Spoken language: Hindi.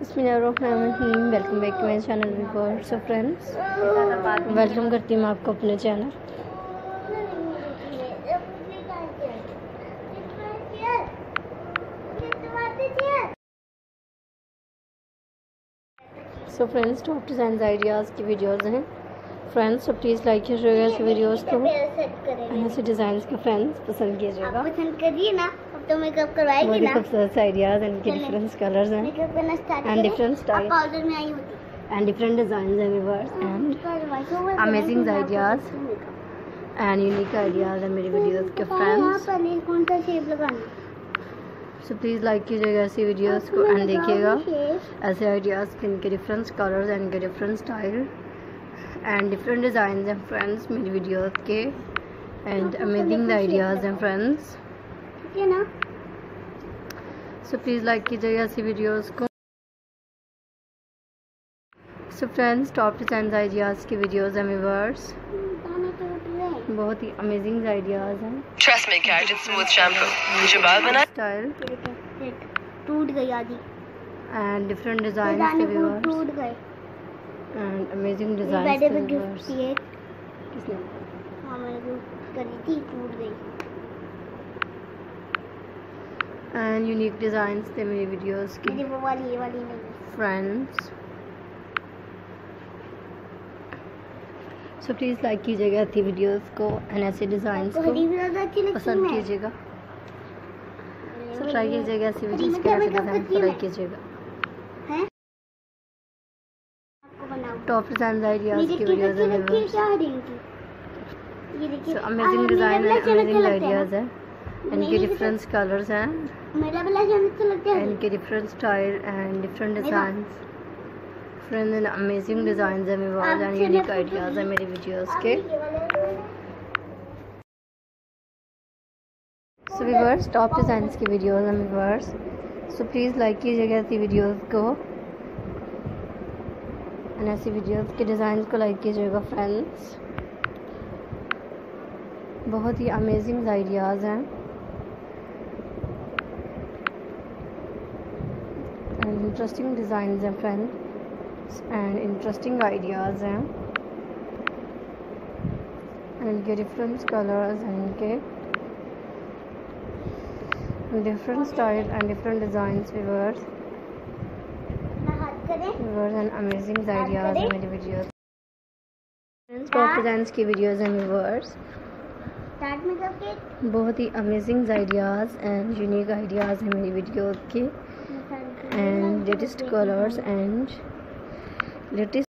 बिस्मिल्लाहिर्रहमानिर्रहीम। Welcome back to my channel viewers. So friends, welcome करती हूँ आपको अपने चैनल। So friends, top design ideas की वीडियोज़ हैं फ्रेंड्स। तो प्लीज़ लाइक कीजिएगा ऐसे वीडियोज़ को, ऐसे डिज़ाइन को फ्रेंड्स पसंद कीजिएगा। पसंद करिए ना, अब तो मेकअप करवाएगी ना। खूबसूरत आइडियाज़ एंड डिफरेंट कलर्स हैं एंड डिफरेंट स्टाइल पाउडर में आई होती and different designs and reverse and amazing ideas and unique ideas and मेरी वीडियोस के फ्रेंड्स। कौन सा शेप लगाना, सो प्लीज़ लाइक कीजिएगा ऐसी वीडियोस को एंड देखिएगा ऐसे आइडियाज़ के, इनके डिफरेंट कलर्स एंड इनके different style and different design हैं फ्रेंड्स मेरी वीडियोस के एंड अमेजिंग आइडियाज़ हैं फ्रेंड्स। ठीक है ना। सो प्लीज़ लाइक कीजिएगा ऐसी वीडियोस को। So friends, top design ideas की वीडियोज़ हैं व्यूअर्स, बहुत ही अमेजिंग आइडियाज़ हैं। Trust me, Keratin Smooth Shampoo. मुझे बाल बना स्टाइल टूट गई आधी एंड डिफरेंट डिज़ाइन के व्यूअर्स टूट गए। एंड अमेजिंग डिज़ाइन बर्थडे के पे गिफ्ट व्यूअर्स। दिए, किसने? हाँ मैंने करी थी, टूट गई। एंड यूनिक डिज़ाइंस थे मेरी वीडियोस की मेरी वो वाली, ये वाली नहीं। फ्रेंड्स। सो प्लीज़ लाइक कीजिएगा ऐसी वीडियोस को एंड ऐसे डिज़ाइंस को पसंद कीजिएगा। सो ट्राई कीजिएगा ऐसी वीडियोस के ऐसे डिज़ाइन को लाइक कीजिएगा। टॉप डिज़ाइन आइडियाज़ की वीडियोस हैं viewers. So amazing design and amazing ideas हैं, इनके डिफरेंट कलर्स हैं, इनके different style and different designs friends and amazing designs हैं व्यूअर्स एंड यूनिक आइडियाज़ हैं मेरी वीडियोस के। सो व्यूअर्स, टॉप डिज़ाइंस की वीडियोस हैं व्यूअर्स। सो प्लीज़ लाइक कीजिएगा ऐसी वीडियोस को एंड ऐसी वीडियोस के डिज़ाइन को लाइक कीजिएगा फ्रेंड्स। बहुत ही अमेजिंग आइडियाज़ हैं एंड इंटरेस्टिंग डिज़ाइंस हैं फ्रेंड्स एंड इंटरेस्टिंग आइडियाज़ हैं एंड इनके डिफरेंट कलर्स एंड इनके different style and different designs viewers and amazing ideas हैं मेरी वीडियोस। टॉप डिज़ाइंस की वीडियोस हैं व्यूअर्स, बहुत ही amazing ideas and unique ideas हैं मेरी वीडियोस के and latest colours and latest